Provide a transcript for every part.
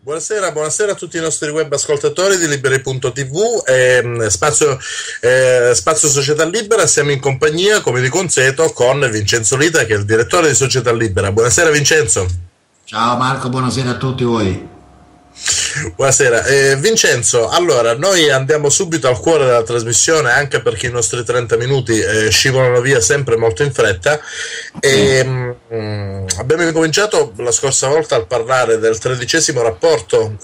Buonasera a tutti i nostri web ascoltatori di Liberi.tv Spazio Società Libera. Siamo in compagnia, come di consueto, con Vincenzo Lita, che è il direttore di Società Libera. Buonasera Vincenzo. Ciao Marco, buonasera a tutti voi. Buonasera Vincenzo, allora noi andiamo subito al cuore della trasmissione, anche perché i nostri 30 minuti scivolano via sempre molto in fretta abbiamo incominciato la scorsa volta a parlare del 13° rapporto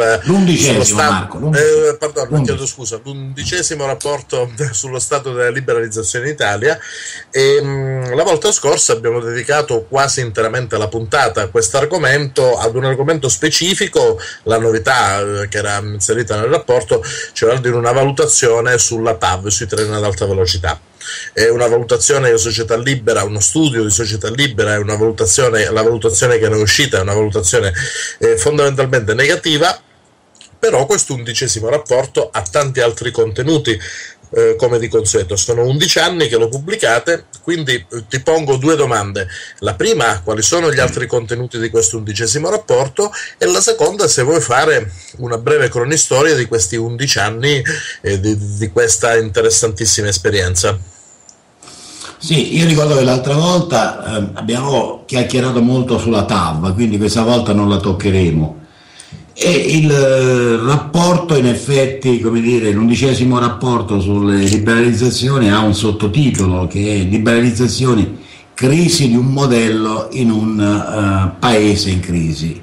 l'11° rapporto sullo stato della liberalizzazione in Italia, la volta scorsa abbiamo dedicato quasi interamente la puntata a questo argomento, ad un argomento specifico. La novità che era inserita nel rapporto, cioè di una valutazione sulla TAV, sui treni ad alta velocità. È una valutazione di Società Libera, uno studio di Società Libera, è una valutazione, la valutazione che ne è uscita è una valutazione fondamentalmente negativa, però questo 11° rapporto ha tanti altri contenuti. Come di consueto, sono 11 anni che lo pubblicate, quindi ti pongo due domande. La prima, quali sono gli altri contenuti di questo 11° rapporto, e la seconda, se vuoi fare una breve cronistoria di questi 11 anni di questa interessantissima esperienza. Sì, io ricordo che l'altra volta abbiamo chiacchierato molto sulla TAV, quindi questa volta non la toccheremo. E il rapporto, in effetti, come dire, l'11° rapporto sulle liberalizzazioni ha un sottotitolo che è Liberalizzazioni, crisi di un modello in un paese in crisi.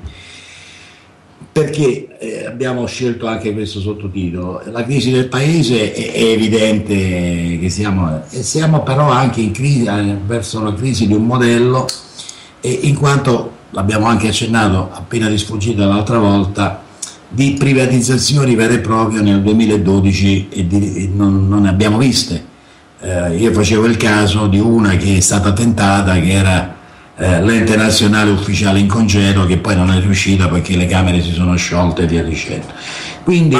Perché abbiamo scelto anche questo sottotitolo? La crisi del paese è evidente che siamo però anche in crisi, verso la crisi di un modello, in quanto l'abbiamo anche accennato appena di sfuggita l'altra volta, di privatizzazioni vere e proprie nel 2012 e non ne abbiamo viste. Io facevo il caso di una che è stata tentata, che era l'ente nazionale ufficiale in congedo, che poi non è riuscita perché le Camere si sono sciolte e via dicendo. Quindi,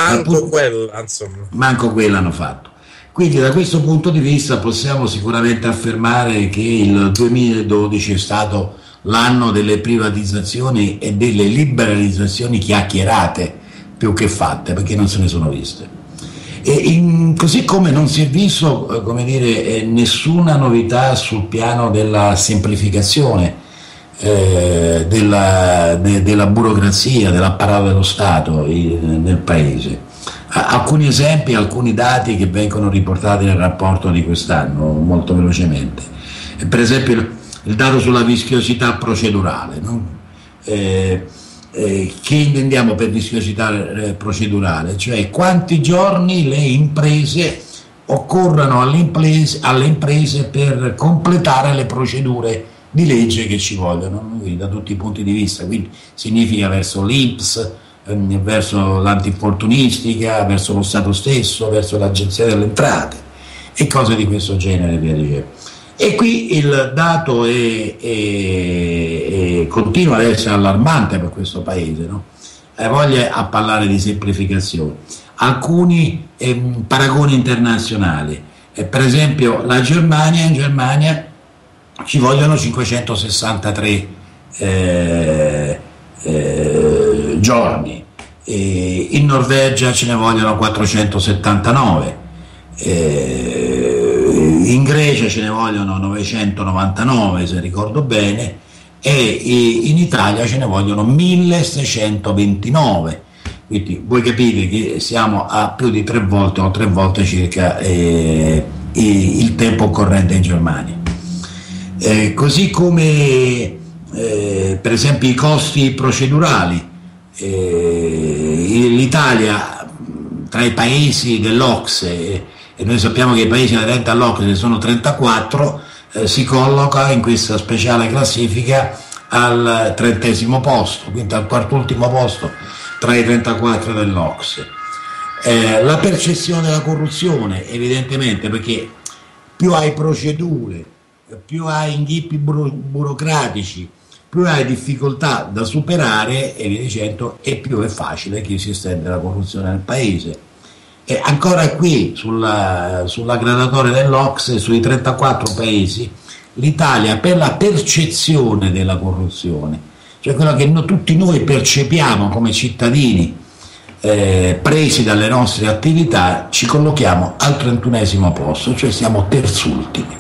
manco quella hanno fatto. Quindi da questo punto di vista possiamo sicuramente affermare che il 2012 è stato l'anno delle privatizzazioni e delle liberalizzazioni chiacchierate più che fatte, perché non se ne sono viste. Così come non si è visto, come dire, nessuna novità sul piano della semplificazione della burocrazia, dell'apparato dello Stato nel Paese. Alcuni esempi, alcuni dati che vengono riportati nel rapporto di quest'anno molto velocemente. Per esempio il dato sulla vischiosità procedurale, no? Che intendiamo per vischiosità procedurale? Cioè quanti giorni le imprese occorrono alle imprese per completare le procedure di legge che ci vogliono, quindi da tutti i punti di vista, quindi significa verso l'INPS, verso l'antinfortunistica, verso lo Stato stesso, verso l'Agenzia delle Entrate e cose di questo genere, via dicendo. E qui il dato continua ad essere allarmante per questo paese, no? Voglia a parlare di semplificazione. Alcuni paragoni internazionali, per esempio in Germania ci vogliono 563 giorni, in Norvegia ce ne vogliono 479, in Grecia ce ne vogliono 999 se ricordo bene, e in Italia ce ne vogliono 1629, quindi voi capite che siamo a più di 3 volte o 3 volte circa il tempo occorrente in Germania. Così come per esempio i costi procedurali, l'Italia tra i paesi dell'OCSE, e noi sappiamo che i paesi aderenti all'OCSE sono 34, si colloca in questa speciale classifica al 30° posto, quindi al 4º posto tra i 34 dell'OCSE. La percezione della corruzione, evidentemente, perché più hai procedure, più hai inghippi burocratici, più hai difficoltà da superare, e via dicendo, e più è facile che si estende la corruzione nel paese. E ancora qui sulla graduatoria dell'OCSE, sui 34 paesi, l'Italia per la percezione della corruzione, cioè quello che tutti noi percepiamo come cittadini presi dalle nostre attività, ci collochiamo al 31esimo posto, cioè siamo terzultimi.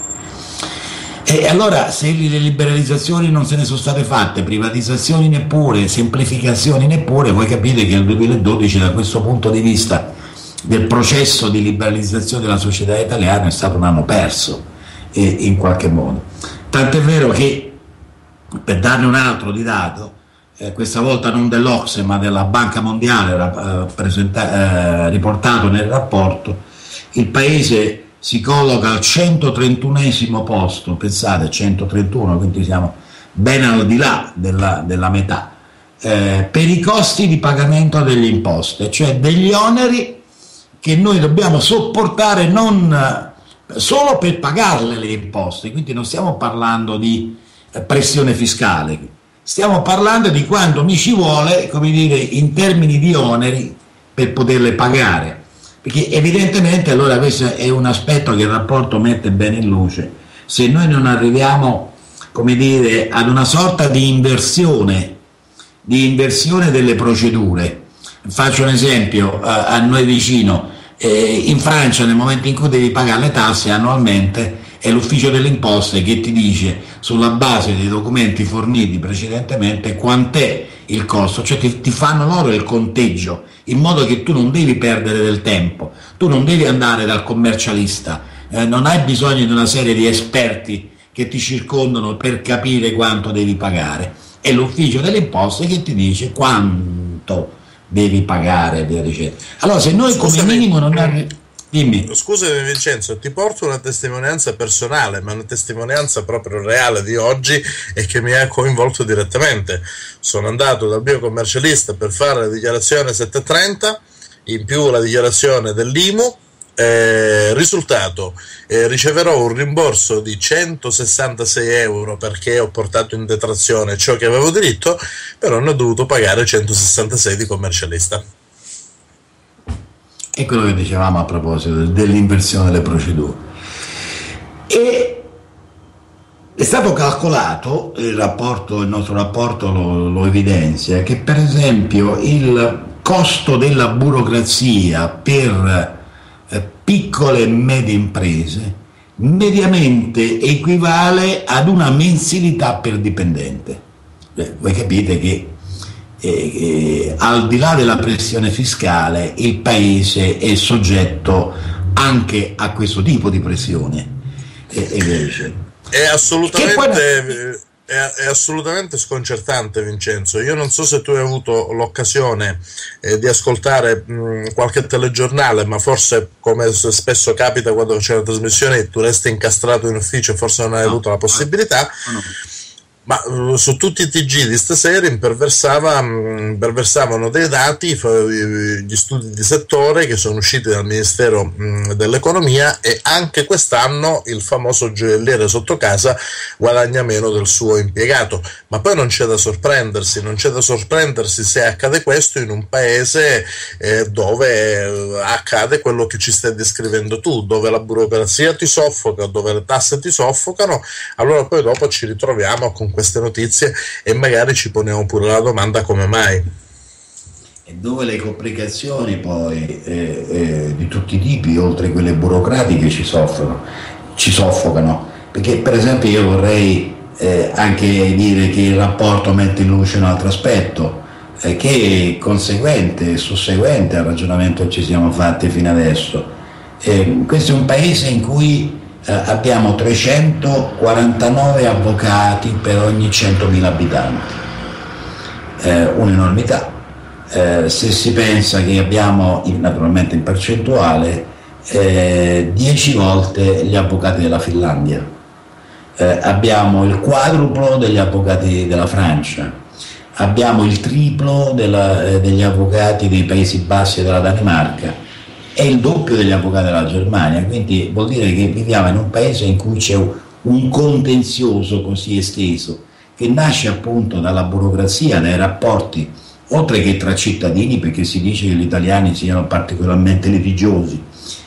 E allora, se le liberalizzazioni non se ne sono state fatte, privatizzazioni neppure, semplificazioni neppure, voi capite che il 2012 da questo punto di vista del processo di liberalizzazione della società italiana è stato un anno perso in qualche modo. Tant'è vero che, per darne un altro di dato, questa volta non dell'Ocse ma della Banca Mondiale riportato nel rapporto, il paese si colloca al 131esimo posto, pensate, 131, quindi siamo ben al di là della metà, per i costi di pagamento delle imposte, cioè degli oneri che noi dobbiamo sopportare non solo per pagarle le imposte, quindi non stiamo parlando di pressione fiscale, stiamo parlando di quanto mi ci vuole, come dire, in termini di oneri per poterle pagare, perché evidentemente allora questo è un aspetto che il rapporto mette bene in luce. Se noi non arriviamo, come dire, ad una sorta di inversione delle procedure, faccio un esempio a noi vicino, in Francia nel momento in cui devi pagare le tasse annualmente è l'ufficio delle imposte che ti dice sulla base dei documenti forniti precedentemente quant'è il costo, cioè ti fanno loro il conteggio, in modo che tu non devi perdere del tempo, tu non devi andare dal commercialista, non hai bisogno di una serie di esperti che ti circondano per capire quanto devi pagare, è l'ufficio delle imposte che ti dice quanto devi pagare, via dicendo. Allora se noi come minimo non arriviamo... Dimmi. Scusami Vincenzo, ti porto una testimonianza personale, ma una testimonianza proprio reale di oggi e che mi ha coinvolto direttamente. Sono andato dal mio commercialista per fare la dichiarazione 730, in più la dichiarazione dell'IMU, risultato, riceverò un rimborso di 166 euro perché ho portato in detrazione ciò che avevo diritto, però ne ho dovuto pagare 166 di commercialista. È quello che dicevamo a proposito dell'inversione delle procedure. E è stato calcolato, il nostro rapporto lo evidenzia, che per esempio il costo della burocrazia per piccole e medie imprese mediamente equivale ad una mensilità per dipendente. Voi capite che al di là della pressione fiscale il paese è soggetto anche a questo tipo di pressione è assolutamente sconcertante, Vincenzo. Io non so se tu hai avuto l'occasione di ascoltare qualche telegiornale, ma forse, come spesso capita quando c'è una trasmissione, tu resti incastrato in ufficio e forse non hai avuto la possibilità. No. Ma su tutti i TG di stasera imperversavano dei dati, gli studi di settore che sono usciti dal Ministero dell'Economia, e anche quest'anno il famoso gioielliere sotto casa guadagna meno del suo impiegato. Ma poi non c'è da sorprendersi se accade questo in un paese dove accade quello che ci stai descrivendo tu, dove la burocrazia ti soffoca, dove le tasse ti soffocano. Allora poi dopo ci ritroviamo con queste notizie e magari ci poniamo pure la domanda come mai. E dove le complicazioni poi di tutti i tipi, oltre quelle burocratiche, ci soffocano, perché per esempio io vorrei anche dire che il rapporto mette in luce un altro aspetto che è conseguente e susseguente al ragionamento che ci siamo fatti fino adesso. Questo è un paese in cui abbiamo 349 avvocati per ogni 100.000 abitanti, un'enormità. Se si pensa che abbiamo, naturalmente in percentuale, 10 volte gli avvocati della Finlandia, abbiamo il quadruplo degli avvocati della Francia, abbiamo il triplo degli avvocati dei Paesi Bassi e della Danimarca, è il doppio degli avvocati della Germania, quindi vuol dire che viviamo in un paese in cui c'è un contenzioso così esteso, che nasce appunto dalla burocrazia, dai rapporti, oltre che tra cittadini, perché si dice che gli italiani siano particolarmente litigiosi,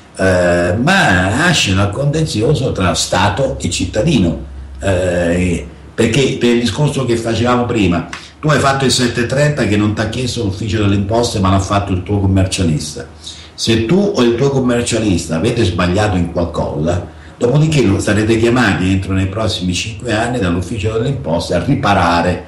ma nasce dal contenzioso tra Stato e cittadino, perché per il discorso che facevamo prima, Tu hai fatto il 730 che non ti ha chiesto l'ufficio delle imposte, ma l'ha fatto il tuo commercialista. Se tu o il tuo commercialista avete sbagliato in qualcosa, dopodiché sarete chiamati entro nei prossimi 5 anni dall'ufficio delle imposte a riparare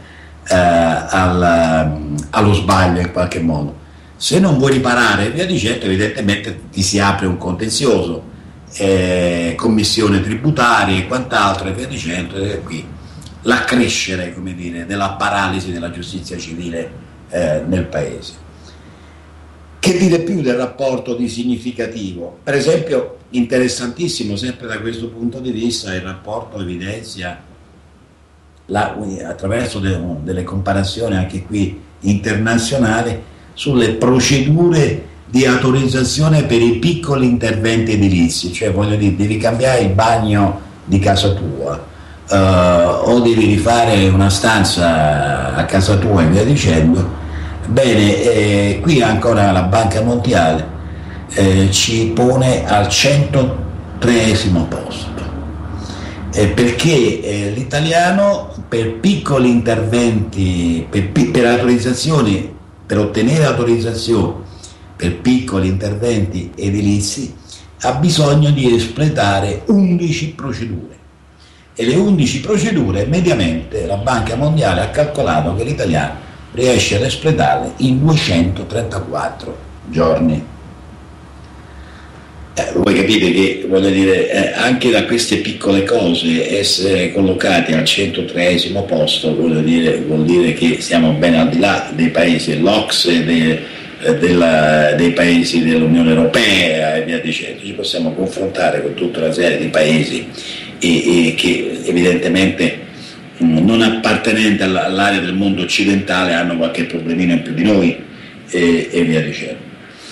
allo sbaglio in qualche modo. Se non vuoi riparare, via dicendo, evidentemente ti si apre un contenzioso, commissione tributaria e quant'altro e via dicendo, e qui l'accrescere, come dire, della paralisi della giustizia civile nel paese. Che dire più del rapporto di significativo? Per esempio, interessantissimo sempre da questo punto di vista, il rapporto evidenzia attraverso delle comparazioni anche qui internazionali sulle procedure di autorizzazione per i piccoli interventi edilizi, cioè voglio dire, devi cambiare il bagno di casa tua, o devi rifare una stanza a casa tua e via dicendo. Bene, qui ancora la Banca Mondiale ci pone al 103esimo posto, perché l'italiano per piccoli interventi, per autorizzazioni, per ottenere autorizzazioni per piccoli interventi edilizi ha bisogno di espletare 11 procedure. E le 11 procedure, mediamente, la Banca Mondiale ha calcolato che l'italiano riesce ad espletarle in 234 giorni. Voi capite che, voglio dire, anche da queste piccole cose essere collocati al 103esimo posto vuol dire che siamo ben al di là dei paesi dell'OCSE, dei paesi dell'Unione Europea e via dicendo. Ci possiamo confrontare con tutta una serie di paesi che evidentemente non appartenenti all'area del mondo occidentale hanno qualche problemino in più di noi e via dicendo.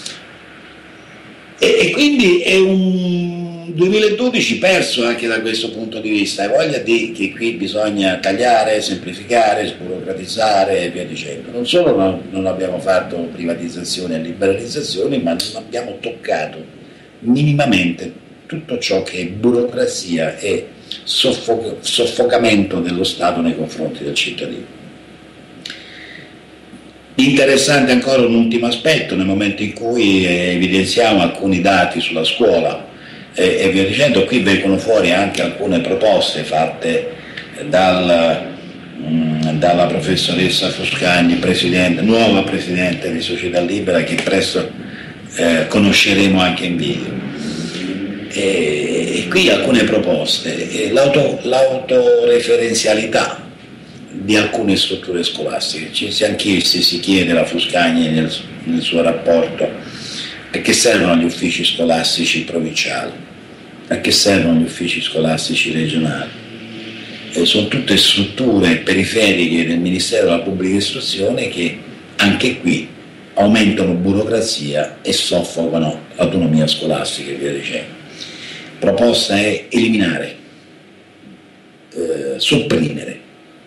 E quindi è un 2012 perso anche da questo punto di vista. Hai voglia di che qui bisogna tagliare, semplificare, sburocratizzare e via dicendo. Non solo non abbiamo fatto privatizzazioni e liberalizzazioni, ma non abbiamo toccato minimamente tutto ciò che è burocrazia e soffocamento dello Stato nei confronti del cittadino. Interessante ancora un ultimo aspetto nel momento in cui evidenziamo alcuni dati sulla scuola e via dicendo. Qui vengono fuori anche alcune proposte fatte dalla professoressa Foscagni, nuova presidente di Società Libera, che presto conosceremo anche in video. E qui alcune proposte, l'autoreferenzialità di alcune strutture scolastiche. Anche si chiede la Foscagni nel suo rapporto perché servono gli uffici scolastici provinciali, perché servono gli uffici scolastici regionali. Sono tutte strutture periferiche del Ministero della Pubblica Istruzione che anche qui aumentano burocrazia e soffocano l'autonomia scolastica e via dicendo. Proposta è eliminare, sopprimere,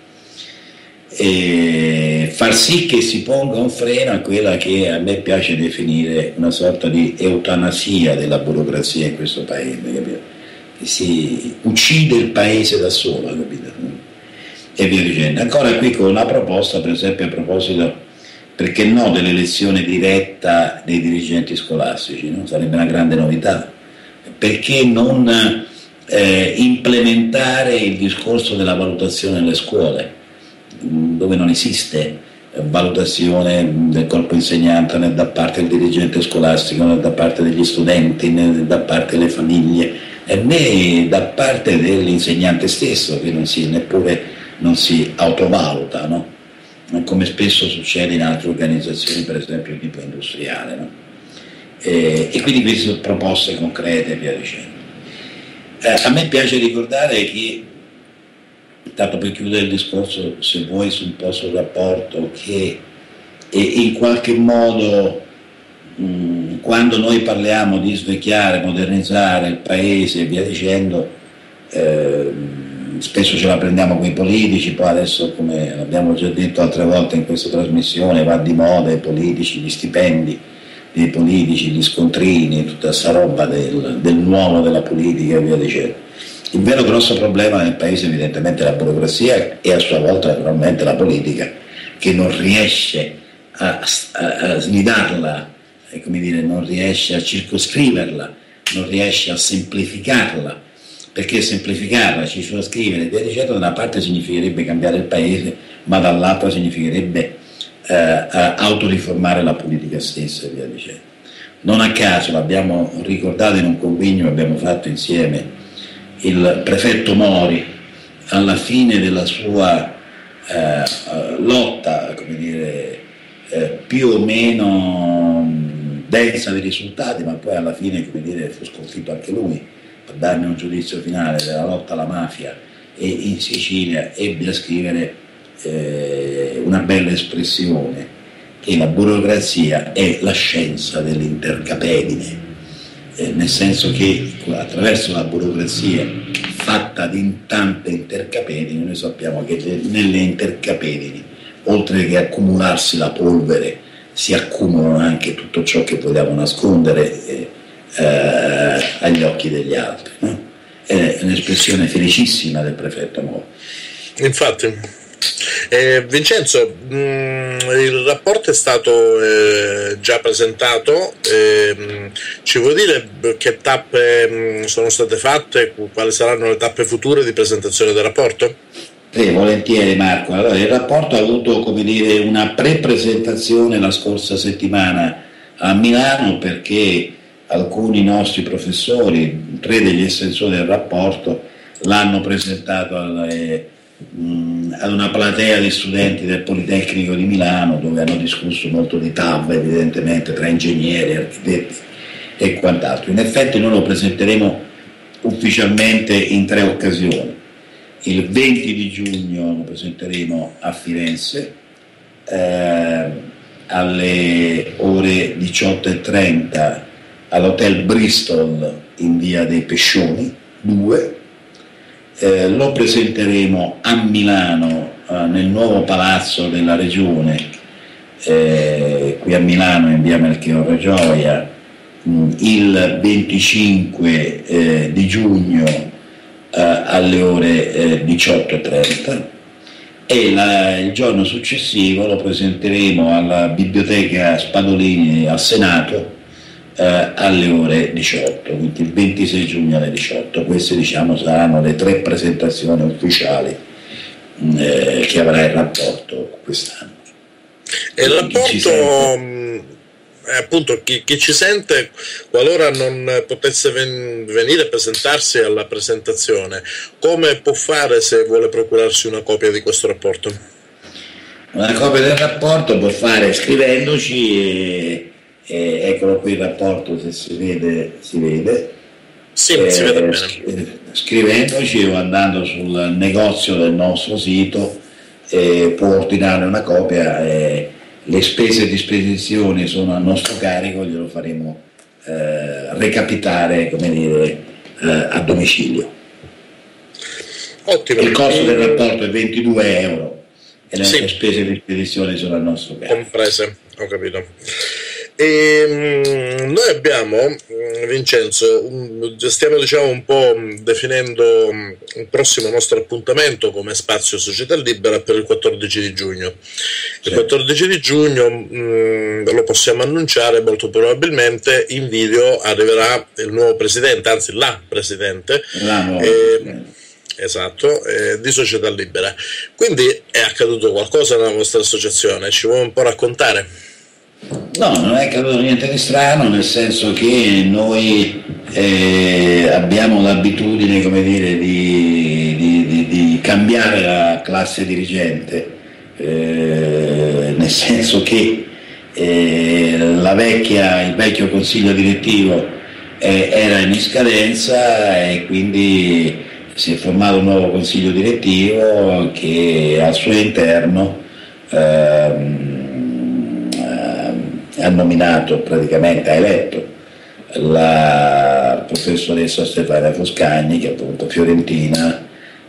e far sì che si ponga un freno a quella che a me piace definire una sorta di eutanasia della burocrazia in questo paese, capito? Che si uccide il paese da solo, capito? E via dicendo. Ancora qui con una proposta, per esempio, a proposito, perché no, dell'elezione diretta dei dirigenti scolastici, no? Sarebbe una grande novità. Perché non implementare il discorso della valutazione nelle scuole, dove non esiste valutazione del corpo insegnante né da parte del dirigente scolastico, né da parte degli studenti, né da parte delle famiglie, né da parte dell'insegnante stesso, che neppure non si autovaluta, no? Come spesso succede in altre organizzazioni, per esempio di tipo industriale, no? E quindi queste sono proposte concrete e via dicendo. A me piace ricordare che, tanto per chiudere il discorso, se vuoi, un po' sul rapporto, che in qualche modo quando noi parliamo di svecchiare, modernizzare il paese e via dicendo, spesso ce la prendiamo con i politici, poi adesso, come abbiamo già detto altre volte in questa trasmissione, va di moda i politici, gli stipendi dei politici, gli scontrini, tutta questa roba del nuovo della politica e via dicendo. Il vero grosso problema nel paese evidentemente è la burocrazia e a sua volta naturalmente la politica, che non riesce a snidarla, come dire, non riesce a circoscriverla, non riesce a semplificarla, perché semplificarla, circoscrivere, via dicendo, da una parte significherebbe cambiare il paese, ma dall'altra significherebbe autoriformare la politica stessa e via dicendo. Non a caso l'abbiamo ricordato in un convegno che abbiamo fatto insieme, il prefetto Mori alla fine della sua lotta, come dire, più o meno densa di risultati, ma poi alla fine, come dire, fu sconfitto anche lui per darne un giudizio finale della lotta alla mafia, e in Sicilia ebbe a scrivere una bella espressione, che la burocrazia è la scienza dell'intercapedine, nel senso che attraverso la burocrazia fatta di tante intercapedini, noi sappiamo che nelle intercapedini, oltre che accumularsi la polvere, si accumulano anche tutto ciò che vogliamo nascondere agli occhi degli altri, no? È un'espressione felicissima del prefetto Mori. Infatti. Vincenzo, il rapporto è stato già presentato, ci vuoi dire che tappe sono state fatte, quali saranno le tappe future di presentazione del rapporto? Volentieri Marco. Allora, il rapporto ha avuto, come dire, una pre-presentazione la scorsa settimana a Milano, perché alcuni nostri professori, 3 degli estensori del rapporto, l'hanno presentato ad una platea di studenti del Politecnico di Milano, dove hanno discusso molto di TAV, evidentemente, tra ingegneri, architetti e quant'altro. In effetti noi lo presenteremo ufficialmente in 3 occasioni. Il 20 di giugno lo presenteremo a Firenze alle ore 18:30 all'Hotel Bristol in via dei Pescioni 2. Lo presenteremo a Milano nel nuovo palazzo della Regione, qui a Milano in via Melchiorre Gioia, il 25 di giugno alle ore 18:30, e il giorno successivo lo presenteremo alla Biblioteca Spadolini al Senato alle ore 18, quindi il 26 giugno alle 18. Queste, diciamo, saranno le 3 presentazioni ufficiali che avrà il rapporto quest'anno. E il rapporto, appunto, chi ci sente, qualora non potesse venire a presentarsi alla presentazione, come può fare se vuole procurarsi una copia di questo rapporto? Una copia del rapporto può fare scrivendoci, eccolo qui il rapporto, se si vede, si vede. Sì, si vede bene. Scrivendoci o andando sul negozio del nostro sito può ordinare una copia. Le spese di spedizione sono a nostro carico, glielo faremo recapitare, come dire, a domicilio. Ottimo. Il costo del rapporto è 22 euro e le spese di spedizione sono a nostro carico. Comprese, ho capito. E noi abbiamo, Vincenzo, stiamo, diciamo, un po' definendo il prossimo nostro appuntamento come Spazio Società Libera per il 14 di giugno. Il 14 di giugno lo possiamo annunciare, molto probabilmente in video arriverà il nuovo presidente, anzi la presidente. Esatto, di Società Libera. Quindi è accaduto qualcosa nella vostra associazione, ci vuoi un po' raccontare? No, non è accaduto niente di strano, nel senso che noi abbiamo l'abitudine, come dire, di cambiare la classe dirigente, nel senso che il vecchio consiglio direttivo era in scadenza, e quindi si è formato un nuovo consiglio direttivo che al suo interno ha nominato, praticamente ha eletto, la professoressa Stefania Foscagni, che è appunto fiorentina,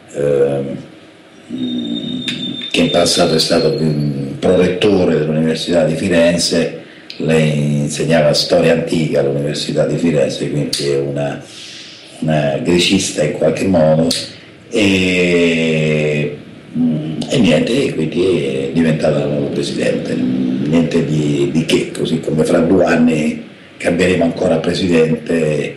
che in passato è stato prorettore dell'Università di Firenze. Lei insegnava storia antica all'Università di Firenze, quindi è una grecista in qualche modo, e E niente, e quindi è diventato il nuovo presidente, niente di che, così come fra 2 anni cambieremo ancora presidente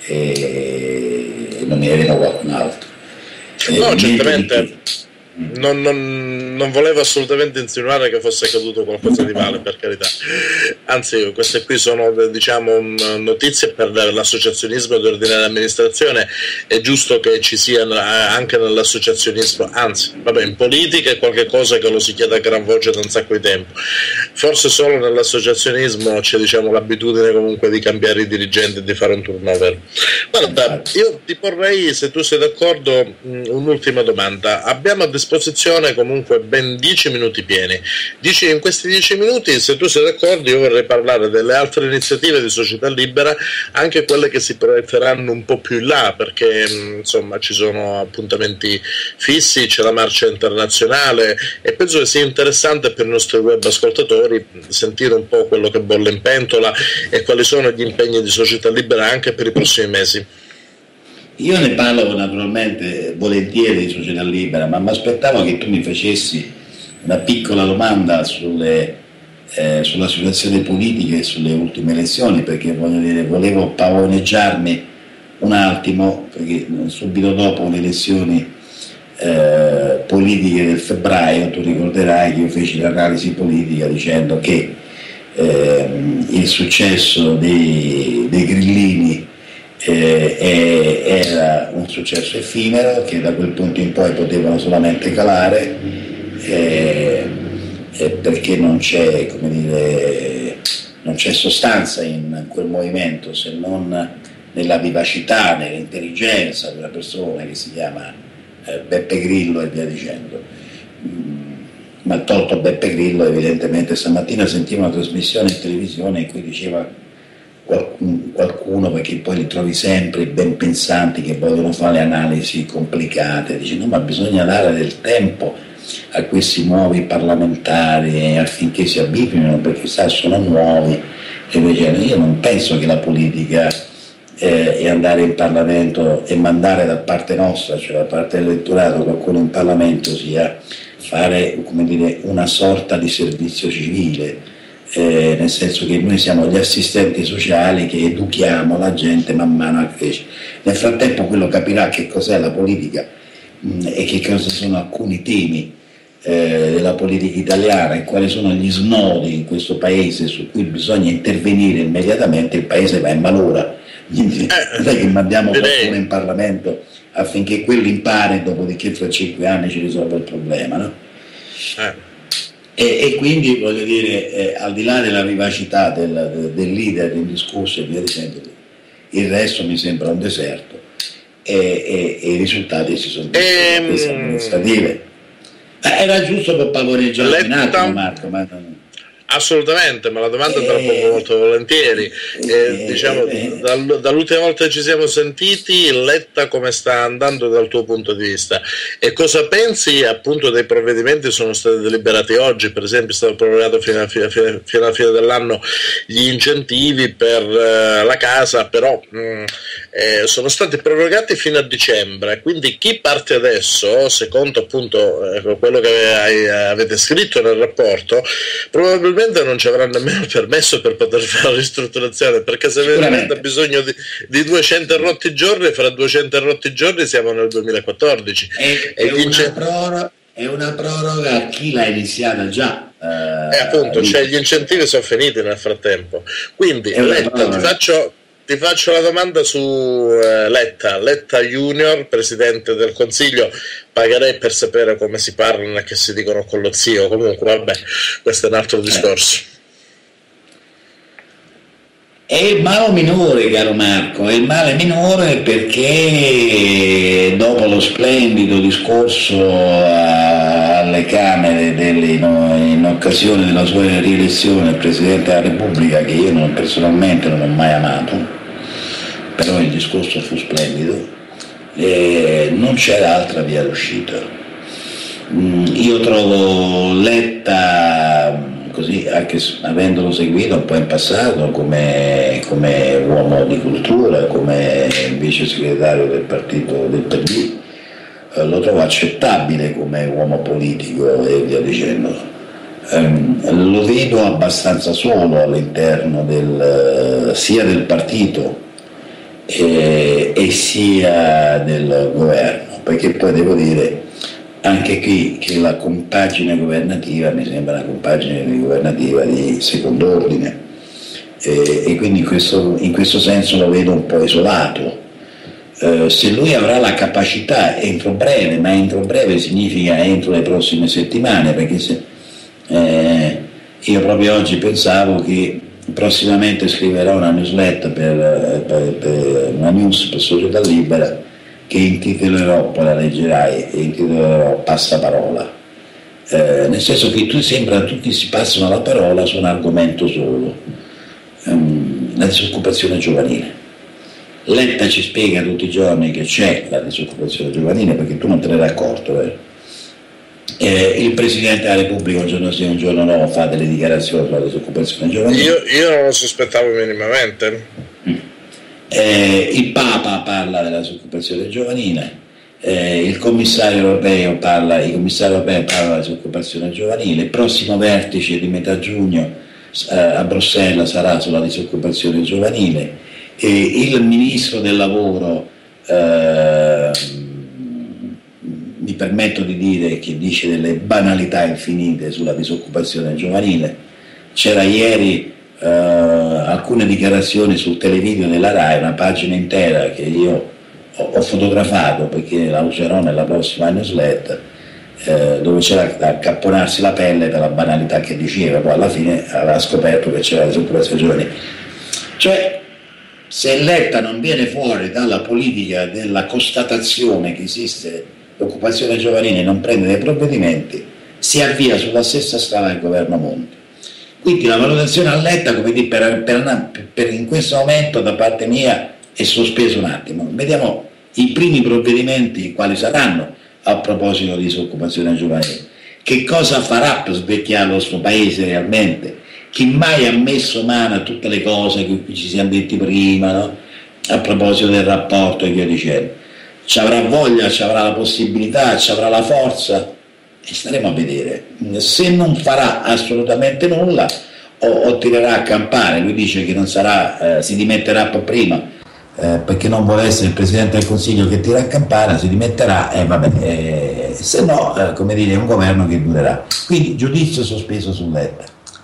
e nomineremo qualcun altro. No, certamente. Non volevo assolutamente insinuare che fosse accaduto qualcosa di male, per carità. Anzi, queste qui sono, diciamo, notizie per l'associazionismo di ordinaria amministrazione. È giusto che ci sia anche nell'associazionismo, anzi, vabbè, in politica è qualche cosa che lo si chiede a gran voce da un sacco di tempo. Forse solo nell'associazionismo c'è, diciamo, l'abitudine comunque di cambiare i dirigenti e di fare un turnover. Guarda, io ti porrei, se tu sei d'accordo, un'ultima domanda. Abbiamo a disposizione comunque ben 10 minuti pieni. In questi 10 minuti, se tu sei d'accordo, io vorrei parlare delle altre iniziative di Società Libera, anche quelle che si proietteranno un po' più in là, perché insomma ci sono appuntamenti fissi, c'è la marcia internazionale e penso che sia interessante per i nostri web ascoltatori sentire un po' quello che bolle in pentola e quali sono gli impegni di Società Libera anche per i prossimi mesi. Io ne parlo naturalmente volentieri di Società Libera, ma mi aspettavo che tu mi facessi una piccola domanda sulla situazione politica e sulle ultime elezioni, perché volevo pavoneggiarmi un attimo, perché subito dopo le elezioni politiche del febbraio tu ricorderai che io feci l'analisi politica dicendo che il successo dei grillini era un successo effimero, che da quel punto in poi potevano solamente calare, perché non c'è, come dire, non c'è sostanza in quel movimento se non nella vivacità, nell'intelligenza di una persona che si chiama Beppe Grillo e via dicendo. Ma tolto Beppe Grillo, evidentemente stamattina sentivo una trasmissione in televisione in cui diceva qualcuno, perché poi li trovi sempre ben pensanti che vogliono fare analisi complicate, dice no, ma bisogna dare del tempo a questi nuovi parlamentari affinché si abituino, perché sono nuovi e invece io non penso che la politica e andare in Parlamento e mandare da parte nostra, cioè da parte dell'elettorato, qualcuno in Parlamento sia fare, come dire, una sorta di servizio civile. Nel senso che noi siamo gli assistenti sociali che educhiamo la gente man mano a crescere. Nel frattempo quello capirà che cos'è la politica e che cosa sono alcuni temi della politica italiana e quali sono gli snodi in questo paese su cui bisogna intervenire immediatamente. Il paese va in malora, quindi non è che mandiamo qualcuno in Parlamento affinché quello impari, dopodiché fra 5 anni ci risolve il problema, no? E quindi voglio dire, al di là della vivacità del leader in discorso e via dicendo, il resto mi sembra un deserto e i risultati si sono visti queste amministrative. Era giusto per pavoneggiare un attimo, Marco, ma assolutamente, ma la domanda te la pongo molto volentieri. Diciamo, dall'ultima volta che ci siamo sentiti, Letta come sta andando dal tuo punto di vista e cosa pensi appunto dei provvedimenti che sono stati deliberati oggi? Per esempio è stato prorogato fino alla fine dell'anno gli incentivi per la casa, però sono stati prorogati fino a dicembre, quindi chi parte adesso, secondo appunto quello che avete scritto nel rapporto, probabilmente non ci avrà nemmeno il permesso per poter fare la ristrutturazione, perché se veramente ha bisogno di 200 rotti giorni, fra 200 rotti giorni siamo nel 2014 è una proroga a chi l'ha iniziata già, appunto, cioè gli incentivi sono finiti nel frattempo, quindi Letta, ti faccio la domanda su Letta Junior, Presidente del Consiglio. Pagherei per sapere come si parlano e che si dicono con lo zio, comunque vabbè, questo è un altro discorso. È il male minore, caro Marco, è il male minore, perché dopo lo splendido discorso alle Camere in occasione della sua rielezione Presidente della Repubblica, che io personalmente non ho mai amato, però il discorso fu splendido, non c'era altra via d'uscita. Io trovo Letta, così, anche avendolo seguito un po' in passato come uomo di cultura, come vice segretario del partito del PD, lo trovo accettabile come uomo politico e via dicendo. Lo vedo abbastanza solo all'interno sia del partito e sia del governo, perché poi devo dire anche qui che la compagine governativa mi sembra una compagine governativa di secondo ordine, e quindi in questo senso lo vedo un po' isolato. Se lui avrà la capacità entro breve, ma entro breve significa entro le prossime settimane, perché io proprio oggi pensavo che prossimamente scriverò una newsletter per una news per Società Libera che intitolerò, poi la leggerai, e intitolerò Passaparola, nel senso che tutti si passano la parola su un argomento solo, la disoccupazione giovanile. Letta ci spiega tutti i giorni che c'è la disoccupazione giovanile, perché tu non te ne eri accorto, vero? Il Presidente della Repubblica un giorno sì, un giorno no, fa delle dichiarazioni sulla disoccupazione giovanile. Io non lo sospettavo minimamente. Il Papa parla della disoccupazione giovanile, i commissari europei parlano della disoccupazione giovanile, il prossimo vertice di metà giugno a Bruxelles sarà sulla disoccupazione giovanile, il Ministro del Lavoro mi permetto di dire che dice delle banalità infinite sulla disoccupazione giovanile. C'era ieri alcune dichiarazioni sul televideo della RAI, una pagina intera che io ho fotografato perché la userò nella prossima newsletter, dove c'era da accapponarsi la pelle per la banalità che diceva, poi alla fine aveva scoperto che c'era la disoccupazione giovanile. Cioè, se Letta non viene fuori dalla politica della constatazione che esiste l'occupazione giovanile e non prende dei provvedimenti, si avvia sulla stessa strada del governo Monti. Quindi la valutazione a Letta, come dire, per in questo momento da parte mia è sospeso un attimo. Vediamo i primi provvedimenti quali saranno a proposito di disoccupazione giovanile. Che cosa farà per svecchiare il nostro paese realmente? Chi mai ha messo mano a tutte le cose che ci siamo detti prima, no? A proposito del rapporto e via dicendo. Ci avrà voglia, ci avrà la possibilità, ci avrà la forza, e staremo a vedere. Se non farà assolutamente nulla o tirerà a campare, lui dice che non sarà, si dimetterà un po' prima, perché non vuole essere il Presidente del Consiglio che tira a campare, si dimetterà e se no, come dire, è un governo che durerà. Quindi giudizio sospeso su Letta.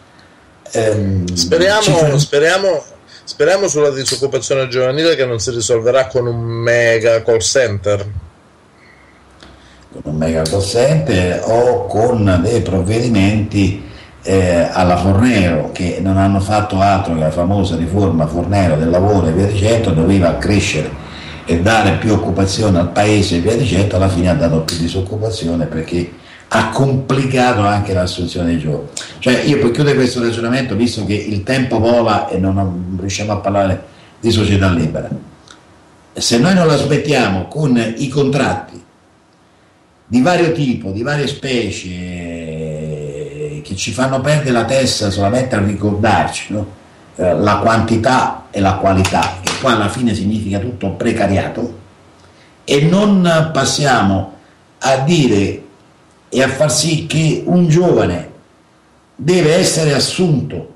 Speriamo sulla disoccupazione giovanile che non si risolverà con un mega call center. Con un mega call center o con dei provvedimenti alla Fornero, che non hanno fatto altro che la famosa riforma Fornero del lavoro e via dicendo, doveva crescere e dare più occupazione al paese e via dicendo, alla fine ha dato più disoccupazione perché ha complicato anche l'assunzione dei giovani. Cioè, io per chiudere questo ragionamento, visto che il tempo vola e non riusciamo a parlare di società libera, se noi non la smettiamo con i contratti di vario tipo, di varie specie, che ci fanno perdere la testa solamente a ricordarci, no? La quantità e la qualità, che poi alla fine significa tutto precariato, e non passiamo a dire e a far sì che un giovane deve essere assunto,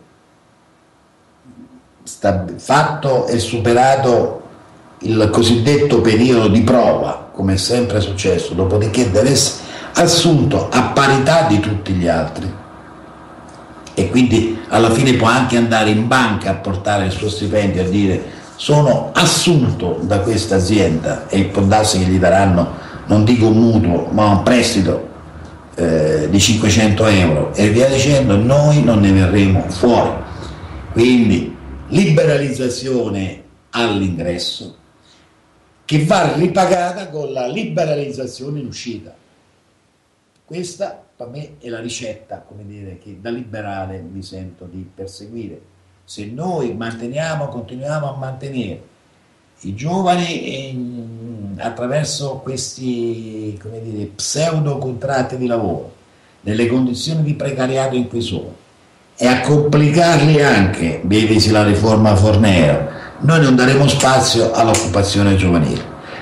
fatto e superato il cosiddetto periodo di prova, come è sempre successo, dopodiché deve essere assunto a parità di tutti gli altri, e quindi alla fine può anche andare in banca a portare il suo stipendio e dire sono assunto da questa azienda, e può darsi che gli daranno, non dico un mutuo, ma un prestito di 500 euro e via dicendo, noi non ne verremo fuori. Quindi liberalizzazione all'ingresso che va ripagata con la liberalizzazione in uscita. Questa per me è la ricetta, come dire, che da liberale mi sento di perseguire. Se noi continuiamo a mantenere i giovani attraverso questi, come dire, pseudo contratti di lavoro, nelle condizioni di precariato in cui sono, e a complicarli anche, vedesi la riforma Fornero, noi non daremo spazio all'occupazione giovanile.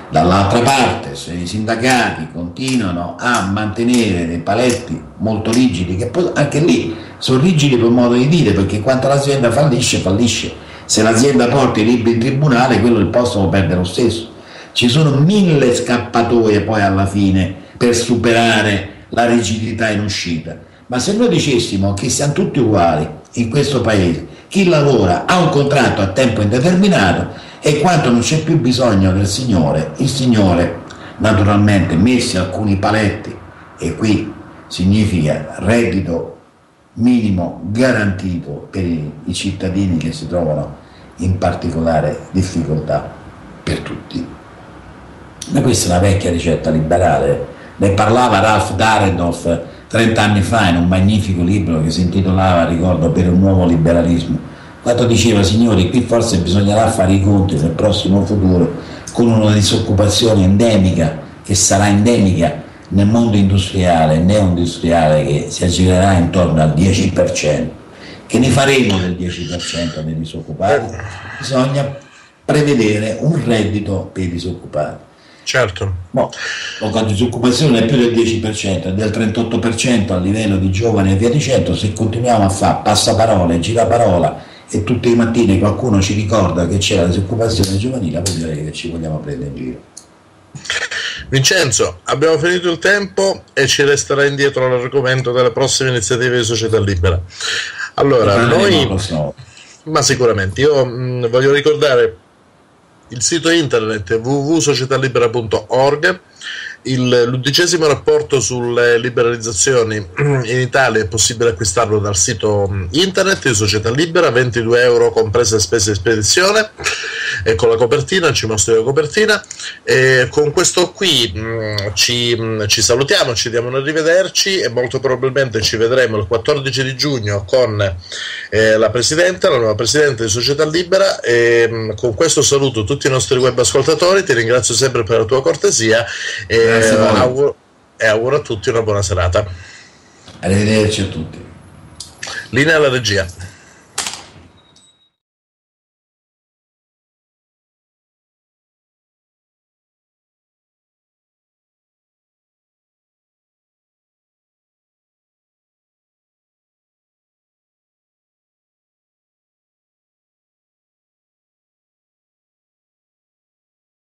Dall'altra parte, se i sindacati continuano a mantenere dei paletti molto rigidi, che poi anche lì sono rigidi per modo di dire, perché quando l'azienda fallisce, fallisce. Se l'azienda porta i libri in tribunale, quello il posto lo perde lo stesso. Ci sono 1000 scappatoie poi alla fine per superare la rigidità in uscita. Ma se noi dicessimo che siamo tutti uguali in questo paese, chi lavora ha un contratto a tempo indeterminato, e quando non c'è più bisogno del signore, il signore naturalmente messi alcuni paletti, e qui significa reddito minimo garantito per i cittadini che si trovano in particolare difficoltà, per tutti. Ma questa è una vecchia ricetta liberale, ne parlava Ralph Dahrendorf 30 anni fa in un magnifico libro che si intitolava, ricordo, Per un nuovo liberalismo, quando diceva: signori, qui forse bisognerà fare i conti nel prossimo futuro con una disoccupazione endemica, che sarà endemica nel mondo industriale e neoindustriale, che si aggirerà intorno al 10%. Che ne faremo del 10% dei disoccupati? Bisogna prevedere un reddito per i disoccupati. Certo. La disoccupazione è più del 10%, è del 38% a livello di giovani e via dicendo. Se continuiamo a fare passaparole, giraparola, e tutte le mattine qualcuno ci ricorda che c'è la disoccupazione giovanile, vuol dire che ci vogliamo prendere in giro. Vincenzo, abbiamo finito il tempo e ci resterà indietro l'argomento delle prossime iniziative di Società Libera. Allora, ma sicuramente, io voglio ricordare il sito internet www.societalibera.org. L'11° rapporto sulle liberalizzazioni in Italia è possibile acquistarlo dal sito internet di Società Libera, 22 euro comprese spese di spedizione, e con la copertina, ci mostri la copertina, e con questo qui ci salutiamo, ci diamo un arrivederci e molto probabilmente ci vedremo il 14 di giugno con la nuova presidente di Società Libera, e con questo saluto tutti i nostri web ascoltatori, ti ringrazio sempre per la tua cortesia e auguro a tutti una buona serata. Arrivederci a tutti. Linea alla regia.